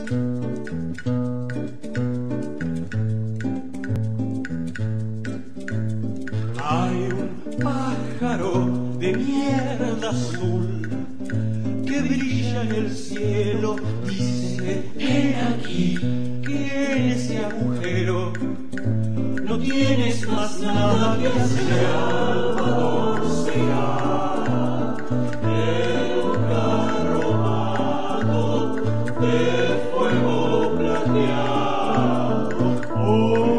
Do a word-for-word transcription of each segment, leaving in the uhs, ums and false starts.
Hay un pájaro de mierda azul que brilla en el cielo, dice, ven aquí, que en ese agujero no tienes más nada que hacer. Salvador será el carromato de fuego plateado hoy.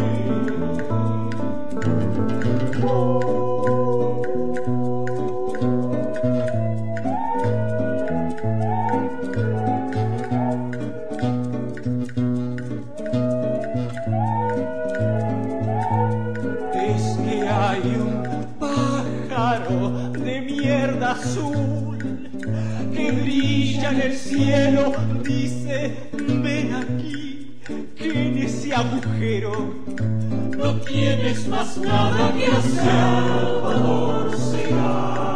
Hay un pájaro de mierda azul que brilla en el cielo, dice, ven aquí, que en ese agujero no tienes más nada que hacer. Salvador será